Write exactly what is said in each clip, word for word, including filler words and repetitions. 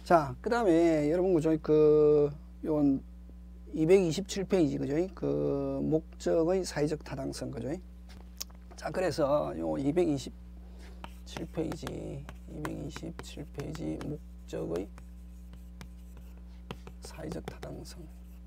자, 그 다음에 여러분 그죠? 그 요건 이백이십칠 페이지 그죠? 그 목적의 사회적 타당성 그죠? 자, 그래서 요 이백이십칠 페이지 이백이십칠 페이지 목적의 사회적 타당성.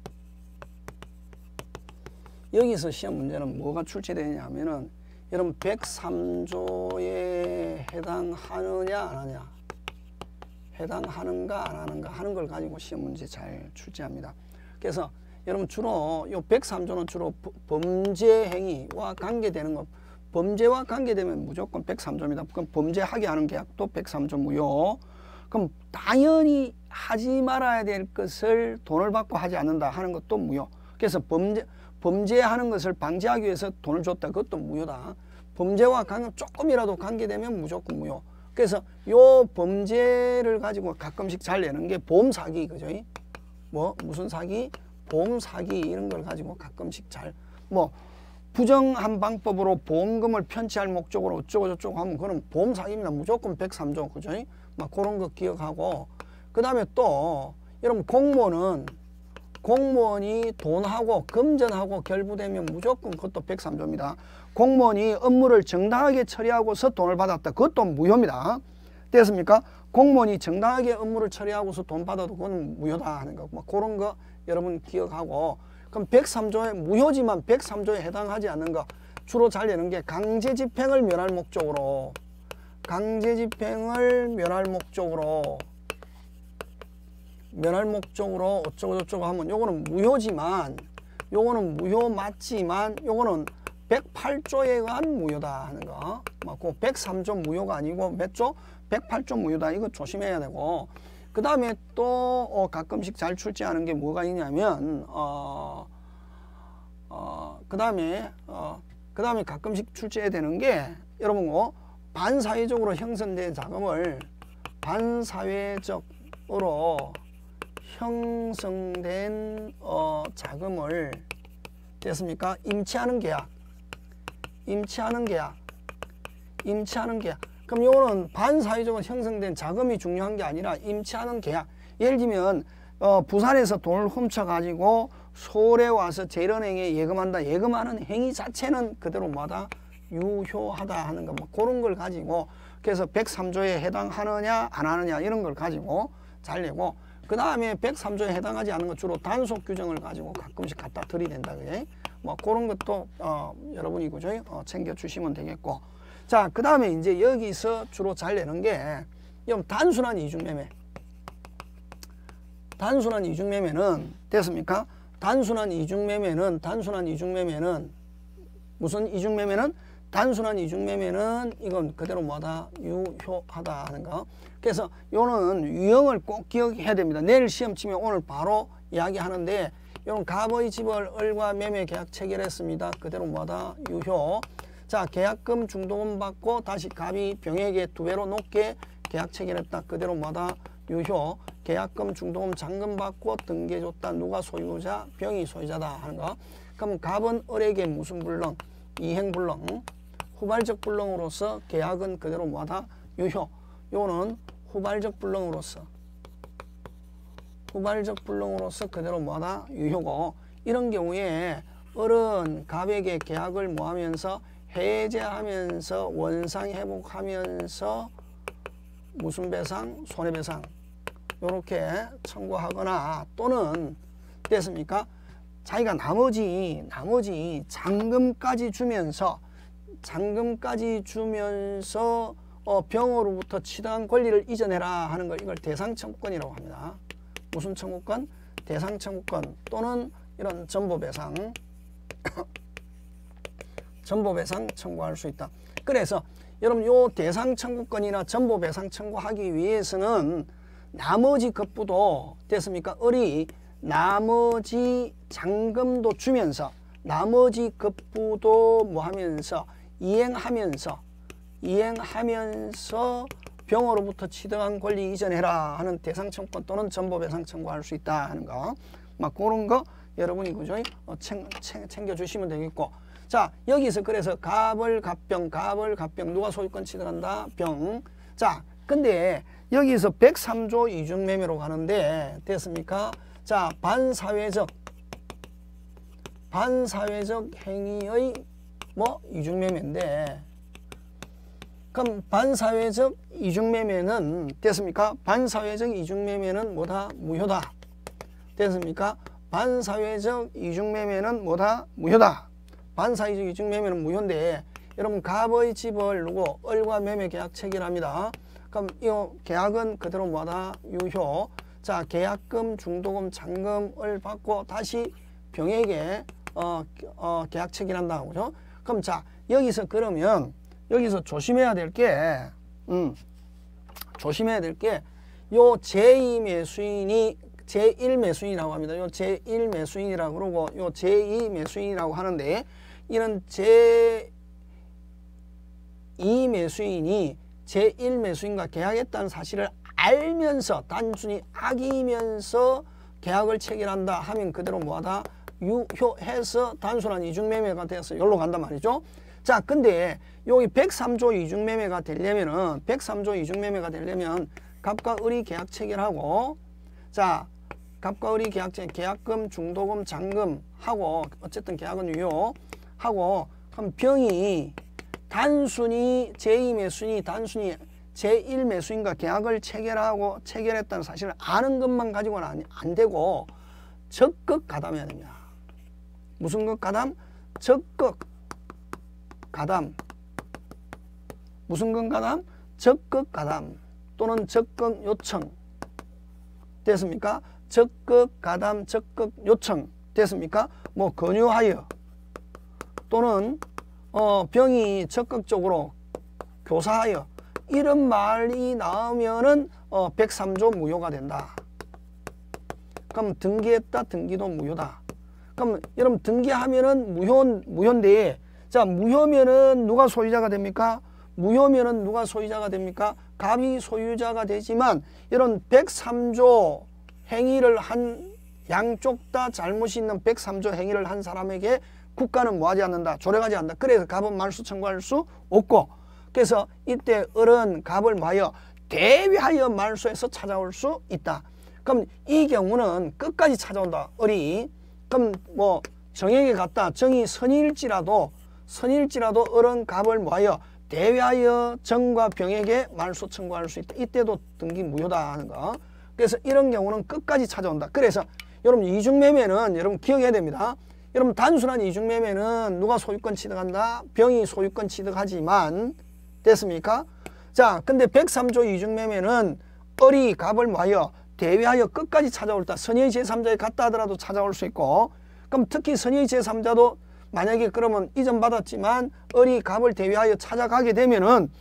여기서 시험 문제는 뭐가 출제되냐 하면은 여러분 백삼 조에 해당하느냐 안 하냐, 해당하는가 안 하는가 하는 걸 가지고 시험 문제 잘 출제합니다. 그래서 여러분 주로 요 백삼 조는 주로 범죄 행위와 관계되는 것, 범죄와 관계되면 무조건 백삼 조입니다. 그럼 범죄하게 하는 계약도 백삼 조 무효. 그럼 당연히 하지 말아야 될 것을 돈을 받고 하지 않는다 하는 것도 무효. 그래서 범죄 범죄하는 것을 방지하기 위해서 돈을 줬다, 그것도 무효다. 범죄와 관계 조금이라도 관계되면 무조건 무효. 그래서 요 범죄를 가지고 가끔씩 잘 내는 게 보험 사기 그죠? 뭐 무슨 사기? 보험 사기 이런 걸 가지고 가끔씩 잘 뭐 부정한 방법으로 보험금을 편취할 목적으로 어쩌고 저쩌고 하면 그건 보험 사기입니다. 무조건 백삼 조 그죠? 막 그런 거 기억하고, 그 다음에 또 여러분 공무원은 공무원이 돈하고 금전하고 결부되면 무조건 그것도 백삼 조입니다. 공무원이 업무를 정당하게 처리하고서 돈을 받았다, 그것도 무효입니다. 됐습니까? 공무원이 정당하게 업무를 처리하고서 돈 받아도 그건 무효다 하는 거, 뭐 그런 거 여러분 기억하고. 그럼 백삼 조에 무효지만 백삼 조에 해당하지 않는 거 주로 잘 내는 게 강제집행을 면할 목적으로, 강제집행을 면할 목적으로 면할 목적으로 어쩌고 저쩌고 하면 요거는 무효지만, 요거는 무효 맞지만 요거는 백팔 조에 의한 무효다 하는 거. 맞고 백삼 조 무효가 아니고 몇 조? 백팔 조 무효다. 이거 조심해야 되고. 그 다음에 또 어, 가끔씩 잘 출제하는 게 뭐가 있냐면 어, 어, 그 다음에 어, 그 다음에 가끔씩 출제해야 되는 게 여러분 뭐 반사회적으로 형성된 자금을 반사회적으로 형성된 어, 자금을 됐습니까? 임치하는 계약, 임치하는 계약, 임치하는 계약. 그럼 이거는 반사회적으로 형성된 자금이 중요한 게 아니라 임치하는 계약. 예를 들면 어, 부산에서 돈을 훔쳐가지고 서울에 와서 재련행에 예금한다. 예금하는 행위 자체는 그대로 뭐다? 유효하다 하는 거. 뭐 그런 걸 가지고, 그래서 백삼 조에 해당하느냐 안 하느냐 이런 걸 가지고 잘 내고, 그 다음에 백삼 조에 해당하지 않은 것 주로 단속 규정을 가지고 가끔씩 갖다 들이댄다. 그래? 뭐 그런 것도 어, 여러분이 그죠? 어, 챙겨주시면 되겠고. 자, 그 다음에 이제 여기서 주로 잘 내는 게 단순한 이중매매. 단순한 이중매매는 됐습니까? 단순한 이중매매는 단순한 이중매매는 무슨 이중매매는? 단순한 이중매매는 이건 그대로 뭐다? 유효하다 하는 거. 그래서 요는 유형을 꼭 기억해야 됩니다. 내일 시험 치면 오늘 바로 이야기하는데, 요는 갑의 집을 을과 매매 계약 체결했습니다. 그대로 뭐다? 유효. 자, 계약금 중도금 받고 다시 갑이 병에게 두 배로 높게 계약 체결했다. 그대로 뭐다? 유효. 계약금 중도금 잔금 받고 등기해줬다. 누가 소유자? 병이 소유자다 하는 거. 그럼 갑은 을에게 무슨 불능? 이행불능. 후발적 불능으로서 계약은 그대로 뭐다? 유효. 요는 후발적 불능으로서 후발적 불능으로서 그대로 뭐다? 유효고, 이런 경우에 을은 갑에게 계약을 뭐하면서 해제하면서 원상 회복하면서 무슨 배상? 손해배상 요렇게 청구하거나, 또는 됐습니까? 자기가 나머지 나머지 잔금까지 주면서 잔금까지 주면서 어, 병으로부터 취득한 권리를 이전해라 하는 걸, 이걸 대상청구권이라고 합니다. 무슨 청구권? 대상청구권 또는 이런 전보배상 전보배상 청구할 수 있다. 그래서 여러분 요 대상청구권이나 전보배상 청구하기 위해서는 나머지 급부도 됐습니까? 을이 나머지 잔금도 주면서 나머지 급부도 뭐 하면서 이행하면서 이행하면서 병으로부터 취득한 권리 이전해라 하는 대상청구권 또는 전보배상 청구할 수 있다 하는 거. 막 그런 거 여러분이 그죠? 어, 챙, 챙, 챙겨주시면 되겠고. 자, 여기서 그래서 갑을 갑병, 갑을 갑병 누가 소유권 취득한다? 병. 자, 근데 여기서 백삼조 이중매매로 가는데 됐습니까? 자, 반사회적 반사회적 행위의 뭐 이중매매인데, 그럼 반사회적 이중매매는 됐습니까? 반사회적 이중매매는 뭐다? 무효다. 됐습니까? 반사회적 이중매매는 뭐다? 무효다. 반사회적 이중매매는 무효인데, 여러분 갑의 집을 누구 을과 매매 계약 체결합니다. 그럼 이 계약은 그대로 뭐다? 유효. 자, 계약금, 중도금, 잔금을 받고 다시 병에게 어, 어, 계약 체결한다. 그죠? 그럼 자, 여기서 그러면 여기서 조심해야 될 게, 음, 조심해야 될 게, 요 제이 매수인이 제일 매수인이라고 합니다. 요 제일 매수인이라고 그러고, 요 제이 매수인이라고 하는데, 이런 제이 매수인이 제일 매수인과 계약했다는 사실을 알면서, 단순히 악이면서 계약을 체결한다 하면 그대로 뭐하다? 유효해서 단순한 이중매매가 돼서 여기로 간단 말이죠. 자, 근데 여기 백삼조 이중매매가 되려면은, 백삼조 이중매매가 되려면 갑과 을이 계약 체결하고, 자, 갑과 을이 계약 체결, 계약금, 중도금, 잔금 하고, 어쨌든 계약은 유효하고, 그럼 병이 단순히 제이 매수인이 단순히 제일 매수인과 계약을 체결하고 체결했다는 사실을 아는 것만 가지고는 안, 안 되고 적극 가담해야 됩니다. 무슨 것 가담? 적극 가담. 무슨 것 가담? 적극 가담 또는 적극 요청. 됐습니까? 적극 가담, 적극 요청. 됐습니까? 뭐 권유하여 또는 어, 병이 적극적으로 교사하여, 이런 말이 나오면은 어, 백삼조 무효가 된다. 그럼 등기했다, 등기도 무효다. 그럼 여러분 등기하면은 무효, 무효인데, 자, 무효면은 누가 소유자가 됩니까? 무효면은 누가 소유자가 됩니까? 갑이 소유자가 되지만, 이런 백삼조 행위를 한, 양쪽 다 잘못이 있는 백삼조 행위를 한 사람에게 국가는 뭐하지 않는다? 조력하지 않는다. 그래서 갑은 말소 청구할 수 없고, 그래서 이때 을은 갑을 뭐하여? 대위하여 말소해서 찾아올 수 있다. 그럼 이 경우는 끝까지 찾아온다. 을이. 그럼 뭐 정에게 갔다. 정이 선일지라도 선일지라도 을은 갑을 뭐하여? 대위하여 정과 병에게 말소 청구할 수 있다. 이때도 등기 무효다 하는 거. 그래서 이런 경우는 끝까지 찾아온다. 그래서 여러분 이중매매는 여러분 기억해야 됩니다. 여러분 단순한 이중매매는 누가 소유권 취득한다? 병이 소유권 취득하지만, 됐습니까? 자, 근데 백삼조 이중매매는 을이 갑을 뭐하여? 대위하여 끝까지 찾아올다. 선의의 제삼자에 갔다 하더라도 찾아올 수 있고, 그럼 특히 선의의 제삼자도 만약에 그러면 이전 받았지만 을이 갑을 대위하여 찾아가게 되면은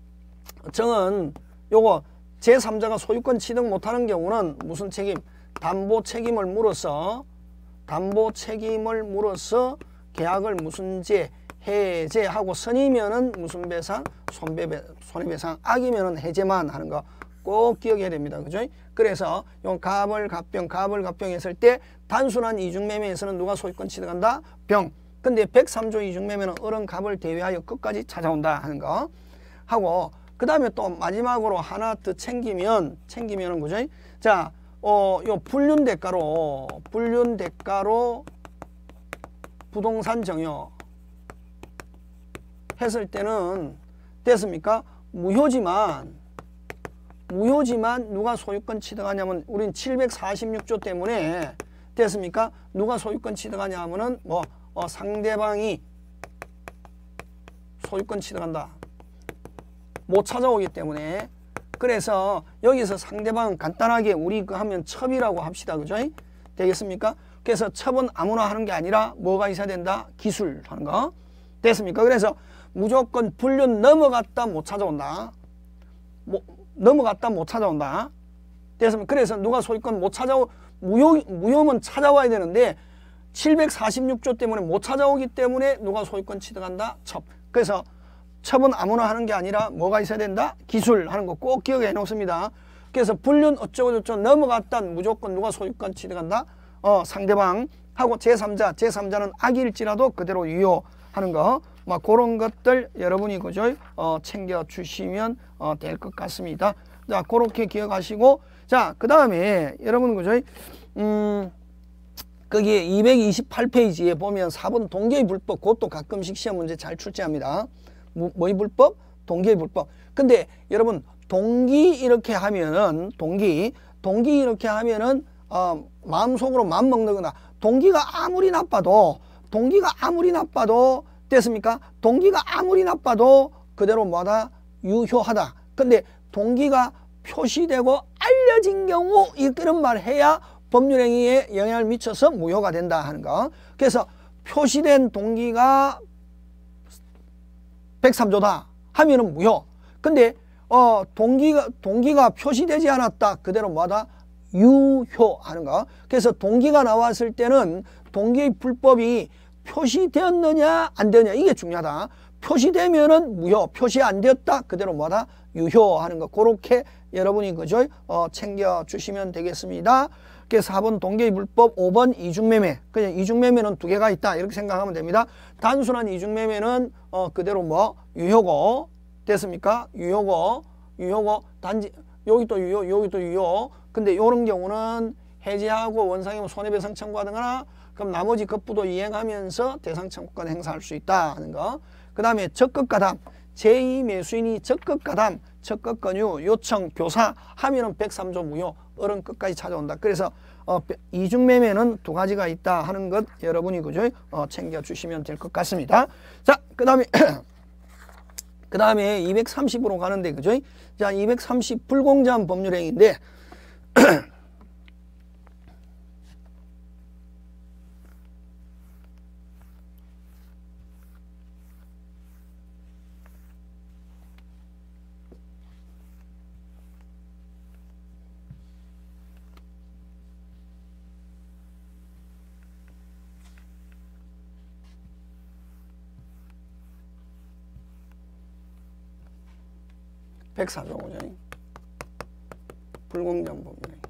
정은 요거 제삼자가 소유권 취득 못하는 경우는 무슨 책임? 담보 책임을 물어서 담보 책임을 물어서 계약을 무슨 제 해제하고, 선이면은 무슨 배상? 손배, 손해배상. 악이면은 해제만 하는 거 꼭 기억해야 됩니다. 그죠? 그래서 요 갑을 갑병, 갑을 갑병 했을 때 단순한 이중매매에서는 누가 소유권 취득한다? 병. 근데 백삼조 이중매매는 을은 갑을 대위하여 끝까지 찾아온다 하는 거 하고, 그 다음에 또 마지막으로 하나 더 챙기면, 챙기면은 그죠? 자, 어, 요 불륜 대가로, 불륜 대가로 부동산 정여 했을 때는, 됐습니까? 무효지만, 무효지만 누가 소유권 취득하냐면, 우린 칠백사십육조 때문에, 됐습니까? 누가 소유권 취득하냐 하면은, 뭐, 어, 상대방이 소유권 취득한다. 못 찾아오기 때문에. 그래서 여기서 상대방은 간단하게 우리 그 하면 첩이라고 합시다. 그죠? 되겠습니까? 그래서 첩은 아무나 하는 게 아니라 뭐가 있어야 된다? 기술 하는 거. 됐습니까? 그래서 무조건 불륜 넘어갔다 못 찾아온다. 뭐, 넘어갔다 못 찾아온다. 됐습니까? 그래서 누가 소유권 못 찾아오, 무효, 무효면 찾아와야 되는데 칠백사십육조 때문에 못 찾아오기 때문에 누가 소유권 취득한다? 첩. 그래서 첩은 아무나 하는 게 아니라 뭐가 있어야 된다? 기술 하는 거 꼭 기억해 놓습니다. 그래서 불륜 어쩌고저쩌고 넘어갔다 무조건 누가 소유권 취득한다? 어, 상대방 하고 제삼자, 제삼자는 악일지라도 그대로 유효하는 거. 막 그런 것들 여러분이 그죠? 어, 챙겨 주시면 어, 될 것 같습니다. 자, 그렇게 기억하시고, 자, 그 다음에 여러분 그죠? 음, 거기에 이백이십팔 페이지에 보면 사 번 동기의 불법, 그것도 가끔씩 시험 문제 잘 출제합니다. 뭐, 뭐의 불법? 동기의 불법. 근데 여러분 동기 이렇게 하면은 동기, 동기 이렇게 하면은 어, 마음속으로 마음 먹는 거나 동기가 아무리 나빠도 동기가 아무리 나빠도 됐습니까? 동기가 아무리 나빠도 그대로 뭐다? 유효하다. 근데 동기가 표시되고 알려진 경우 이런 말 해야 법률행위에 영향을 미쳐서 무효가 된다 하는 거. 그래서 표시된 동기가 백삼 조다 하면은 무효. 근데 어 동기가 동기가 표시되지 않았다. 그대로 뭐다? 유효하는 거. 그래서 동기가 나왔을 때는 동기의 불법이 표시되었느냐 안 되느냐 이게 중요하다. 표시되면은 무효, 표시 안 되었다. 그대로 뭐다? 유효하는 거. 그렇게 여러분이 그죠? 어, 챙겨 주시면 되겠습니다. 그래서 사 번 동기의 불법, 오 번 이중매매. 그냥 이중매매는 두 개가 있다. 이렇게 생각하면 됩니다. 단순한 이중매매는 어, 그대로 뭐 유효고 됐습니까? 유효고, 유효고 단지 여기 또 유효, 여기 또 유효. 근데 이런 경우는 해지하고 원상이면 손해배상 청구하거나 그럼 나머지 급부도 이행하면서 대상 청구권 행사할 수 있다 하는 거. 그 다음에 적극가담, 제이 매수인이 적극가담, 적극권유, 요청, 교사 하면은 백삼 조 무효, 어른 끝까지 찾아온다. 그래서 어, 이중매매는 두 가지가 있다 하는 것 여러분이 그죠? 어, 챙겨주시면 될 것 같습니다. 자, 그 다음에 그 다음에 이백삼십으로 가는데 그죠? 자, 이백삼십 불공정한 법률행위인데 백사 조 오죠. 불공정한 법률행위.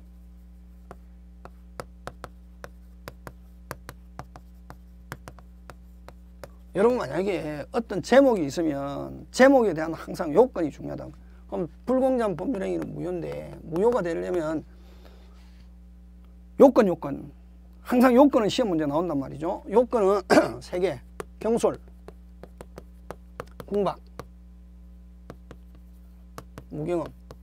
여러분 만약에 어떤 제목이 있으면 제목에 대한 항상 요건이 중요하다. 그럼 불공정한 법률행위는 무효인데 무효가 되려면 요건 요건 항상 요건은 시험 문제 나온단 말이죠. 요건은 세 개. 경솔, 궁박, 무경험.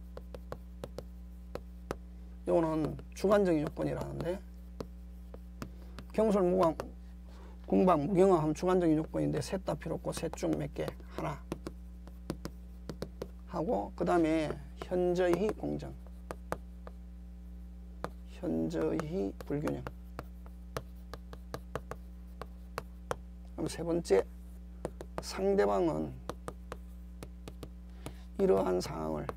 이거는 주관적인 요건이라는데 경솔, 무광, 궁박, 무경험 하면 주관적인 요건인데 셋 다 필요 없고 셋 중 몇 개? 하나 하고 그 다음에 현저히 공정, 현저히 불균형. 그럼 세 번째, 상대방은 이러한 상황을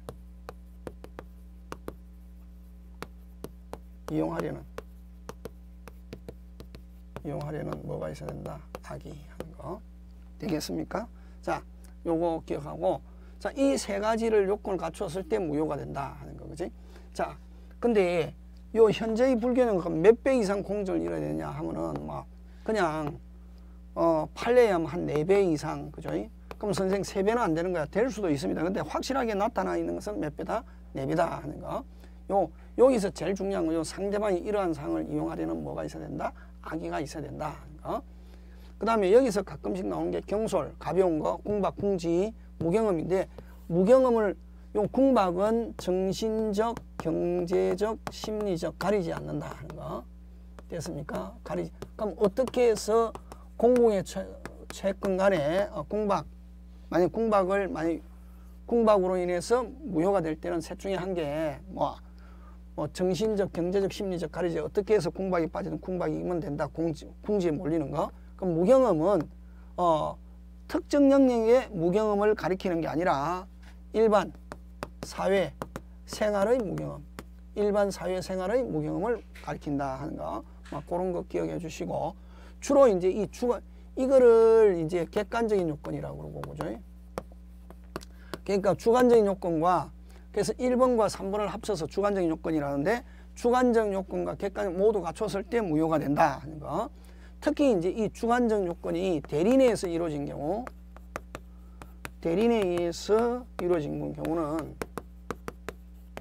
이용하려는 이용하려는 뭐가 있어야 된다? 악이 하는 거 되겠습니까? 자, 요거 기억하고, 자, 이 세 가지를 요건을 갖추었을 때 무효가 된다 하는 거, 그지? 자, 근데 요 현재의 불균형은 몇 배 이상 공정을 이뤄야 되냐 하면은 막 그냥 어 판례에 하면 한 네 배 이상, 그죠? 그럼 선생 세 배는 안 되는 거야. 될 수도 있습니다. 근데 확실하게 나타나 있는 것은 몇 배다? 네 배다 하는 거. 요 여기서 제일 중요한 건 요 상대방이 이러한 상황을 이용하려는 뭐가 있어야 된다? 악의가 있어야 된다. 어? 그 다음에 여기서 가끔씩 나오는 게 경솔, 가벼운 거, 궁박, 궁지, 무경험인데 무경험을 요 궁박은 정신적, 경제적, 심리적 가리지 않는다 하는 거. 됐습니까? 가리지. 그럼 어떻게 해서 공공의 채권 간에 어, 궁박, 만약 궁박을 만약 궁박으로 인해서 무효가 될 때는 셋 중에 한 개, 뭐, 뭐 정신적, 경제적, 심리적 가리지 어떻게 해서 궁박이 빠지든 궁박이면 된다. 궁지, 궁지에 몰리는 거. 그럼 무경험은 어, 특정 영역의 무경험을 가리키는 게 아니라 일반 사회 생활의 무경험, 일반 사회 생활의 무경험을 가리킨다 하는 거. 막 그런 거 기억해 주시고, 주로 이제 이 주관 이거를 이제 객관적인 요건이라고 그러고, 그죠? 그러니까 주관적인 요건과, 그래서 일 번과 삼 번을 합쳐서 주관적인 요건이라는데, 주관적 요건과 객관적 모두 갖췄을 때 무효가 된다 하는 거. 특히 이제 이 주관적 요건이 대리내에서 이루어진 경우, 대리내에서 이루어진 경우는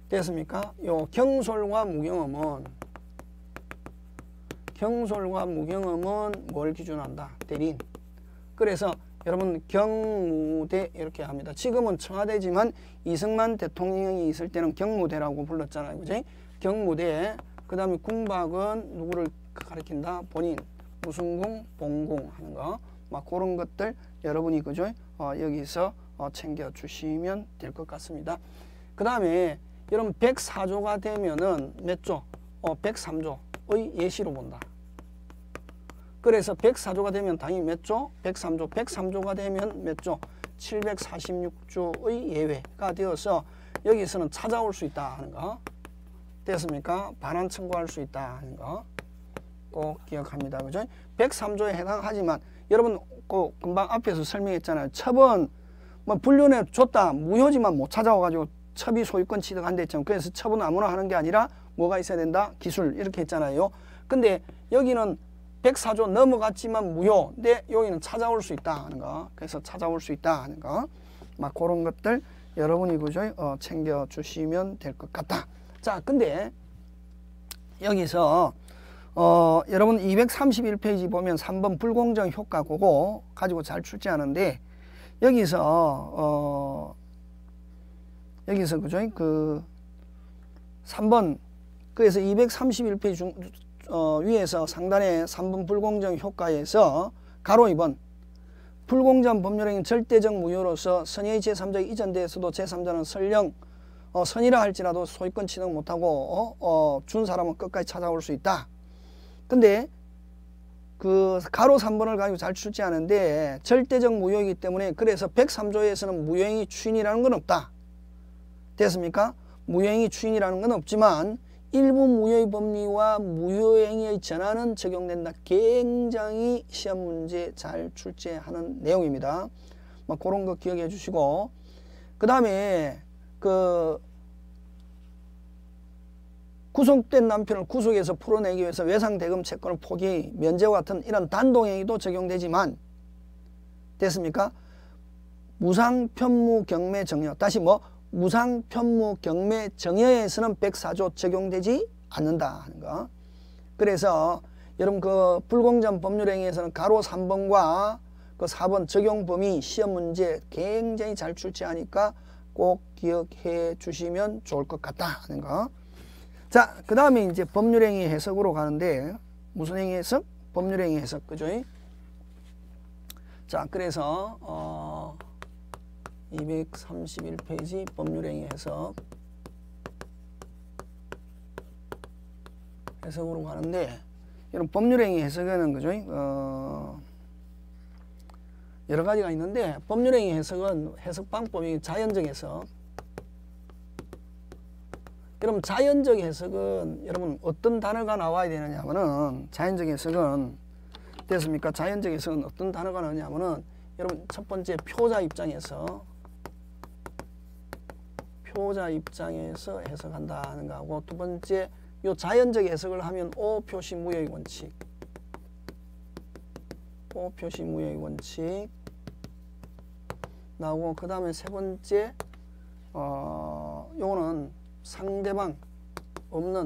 됐습니까? 요 경솔과 무경험은 경솔과 무경험은 뭘 기준한다? 대리인. 그래서 여러분 경무대 이렇게 합니다. 지금은 청와대지만 이승만 대통령이 있을 때는 경무대라고 불렀잖아요. 그지? 경무대. 그 다음에 궁박은 누구를 가리킨다? 본인. 무슨 궁? 봉궁 하는 거. 막 그런 것들 여러분이 그죠? 어, 여기서 어, 챙겨주시면 될 것 같습니다. 그 다음에 여러분 백사 조가 되면은 몇 조? 어, 백삼 조의 예시로 본다. 그래서 백사 조가 되면 당연히 몇 조? 백삼 조. 백삼 조가 되면 몇 조? 칠백사십육 조의 예외가 되어서 여기서는 찾아올 수 있다 하는 거. 됐습니까? 반환 청구할 수 있다 하는 거. 꼭 기억합니다. 그죠? 백삼 조에 해당하지만 여러분 그 금방 앞에서 설명했잖아요. 첩은 뭐 불륜에 줬다. 무효지만 못 찾아와가지고 첩이 소유권 취득한다 했잖아요. 그래서 첩은 아무나 하는 게 아니라 뭐가 있어야 된다? 기술 이렇게 했잖아요. 근데 여기는 백사 조 넘어갔지만 무효. 근데 여기는 찾아올 수 있다 하는 거. 그래서 찾아올 수 있다 하는 거. 막 그런 것들 여러분이 그죠? 어, 챙겨주시면 될 것 같다. 자, 근데 여기서 어, 여러분 이백삼십일 페이지 보면 삼 번 불공정 효과 그거 가지고 잘 출제하는데 여기서 어, 여기서 그죠? 그 삼 번 그래서 이백삼십일 페이지 중, 어, 위에서 상단에 삼 번 불공정 효과에서 가로 이 번 불공정 법률행위 절대적 무효로서 선의의 제삼자가 이전되어서도 제삼자는 설령 어, 선이라 할지라도 소유권 취득 못하고 어, 어, 준 사람은 끝까지 찾아올 수 있다. 근데 그 가로 삼 번을 가지고 잘 출제하는데 절대적 무효이기 때문에 그래서 백삼 조에서는 무효행위 추인이라는 건 없다. 됐습니까? 무효행위 추인이라는 건 없지만 일부 무효의 법리와 무효행위의 전환은 적용된다. 굉장히 시험 문제 잘 출제하는 내용입니다. 뭐 그런 거 기억해 주시고 그 다음에 그 구속된 남편을 구속해서 풀어내기 위해서 외상대금 채권을 포기, 면제와 같은 이런 단독행위도 적용되지만 됐습니까? 무상편무경매정여 다시 뭐 무상편무경매정여에서는 백사 조 적용되지 않는다 하는 거. 그래서 여러분 그 불공정 법률행위에서는 가로 삼 번과 그 사 번 적용 범위 시험 문제 굉장히 잘 출제하니까 꼭 기억해 주시면 좋을 것 같다 하는 거. 자, 그 다음에 이제 법률행위 해석으로 가는데 무슨 행위 해석? 법률행위 해석, 그죠? 자, 그래서 어, 이백삼십일 페이지 법률행위 해석 해석으로 가는데 이런 법률행위 해석에는 그죠? 어, 여러 가지가 있는데 법률행위 해석은 해석 방법이 자연적 해석. 여러분 자연적 해석은 여러분 어떤 단어가 나와야 되느냐 하면은 자연적 해석은 됐습니까? 자연적 해석은 어떤 단어가 나오냐 하면은 여러분 첫 번째 표자 입장에서 표자 입장에서 해석한다 하는 거하고 두 번째 요 자연적 해석을 하면 오 표시 무효의 원칙 오 표시 무효의 원칙 나오고 그 다음에 세 번째 어 요거는 상대방 없는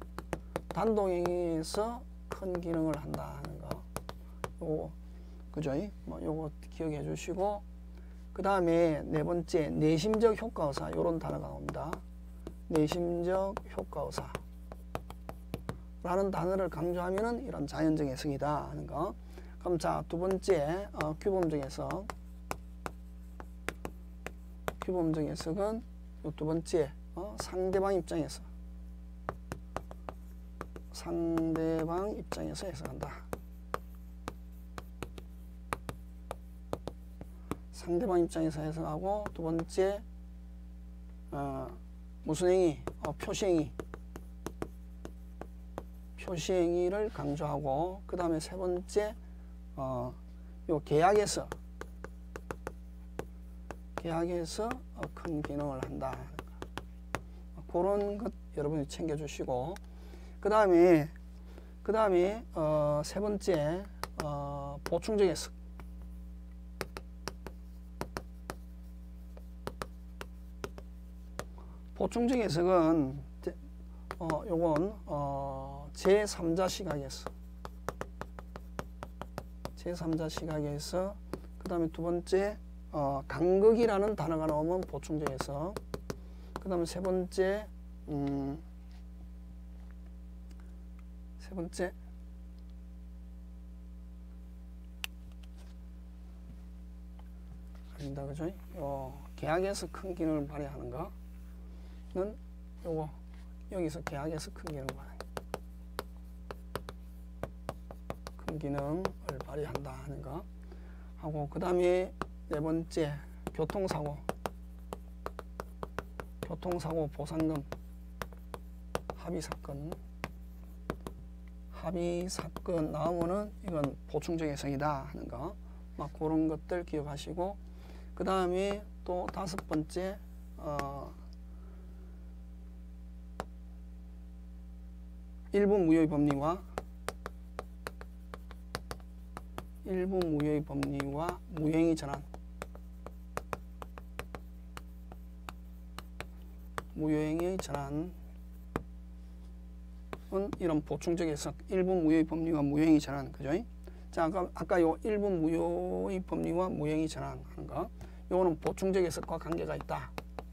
단독행위에서 큰 기능을 한다 하는 거. 요거 그죠? 뭐 요거 기억해 주시고 그 다음에 네 번째 내심적 효과의사 요런 단어가 나옵니다. 내심적 효과의사 라는 단어를 강조하면은 이런 자연적 해석이다 하는 거. 그럼 자, 두 번째 어, 규범적 해석. 규범적 해석은 요 두 번째 어, 상대방 입장에서 상대방 입장에서 해석한다. 상대방 입장에서 해석하고 두 번째 어, 무슨 행위? 어, 표시행위 표시행위를 강조하고 그 다음에 세 번째 어, 요 계약에서 계약에서 어, 큰 기능을 한다. 그런 것 여러분이 챙겨주시고 그 다음에 그 다음에 어, 세 번째 어, 보충적 해석. 보충적 해석은 어, 요건 어, 제삼자 시각에서 제삼자 시각에서 그 다음에 두 번째 어, 간극이라는 단어가 나오면 보충적 해석. 그 다음에 세 번째 음, 세 번째 아닙니다. 그죠? 요 계약에서 큰 기능을 발휘하는 거는 요거 여기서 계약에서 큰 기능을 발휘 큰 기능을 발휘한다 하는 거 하고, 그 다음에 네 번째 교통사고 교통사고 보상금 합의사건 합의사건 나오면은 이건 보충적 해석이다 하는 거 막 그런 것들 기억하시고, 그 다음에 또 다섯 번째 어, 일부 무효의 법리와 일부 무효의 법리와 무효행위 전환 무효행위 전환은 이런 보충적 해석, 일부 무효의 법리와 무효행위 전환, 그죠? 자, 아까, 아까 요 일부 무효의 법리와 무효행위 전환 하는 거, 요거는 보충적 해석과 관계가 있다.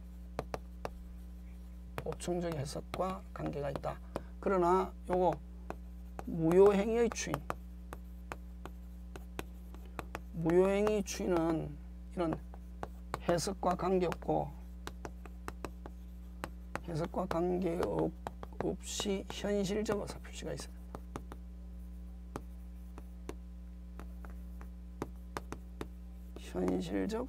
보충적 해석과 관계가 있다. 그러나 요거 무효행위의 추인, 무효행위 추인은 이런 해석과 관계없고 해석과 관계없이 현실적 의사표시가 있어요. 현실적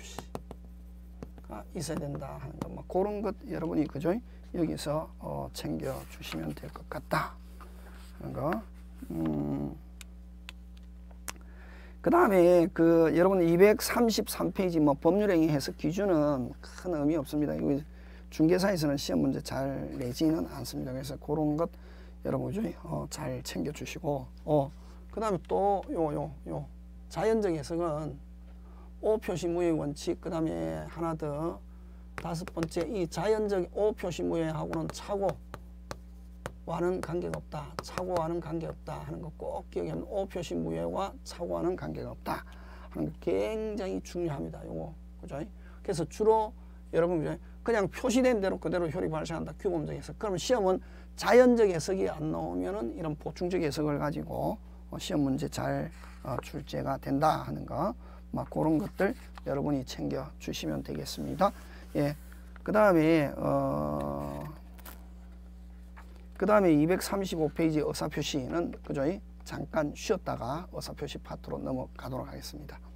의사표시가 있어야 된다 하는 것, 뭐 그런 것 여러분이 그죠? 여기서 어, 챙겨 주시면 될 것 같다 하는 거. 음. 그 다음에 그 여러분 이백삼십삼 페이지 뭐 법률행위 해석 기준은 큰 의미 없습니다. 이거 중개사에서는 시험 문제 잘 내지는 않습니다. 그래서 그런 것 여러분 어, 잘 챙겨 주시고, 어, 그 다음에 또 요 요 요 자연적 해석은 O 표시 무효의 원칙, 그 다음에 하나 더 다섯 번째 이 자연적 O 표시 무효하고는 차고와는 관계가 없다. 차고와는 관계가 없다 하는 거 꼭 기억하면 O 표시 무효와 차고와는 관계가 없다 하는 거 굉장히 중요합니다. 요거 그죠? 그래서 주로 여러분 그냥 표시된 대로 그대로 효리 발생한다. 규범적 해석. 그러면 시험은 자연적 해석이 안 나오면은 이런 보충적 해석을 가지고 시험 문제 잘 출제가 된다 하는 거. 막 그런 것들 여러분이 챙겨 주시면 되겠습니다. 예. 그 다음에, 어, 그 다음에 이백삼십오 페이지 의사표시는, 그죠? 잠깐 쉬었다가 의사표시 파트로 넘어가도록 하겠습니다.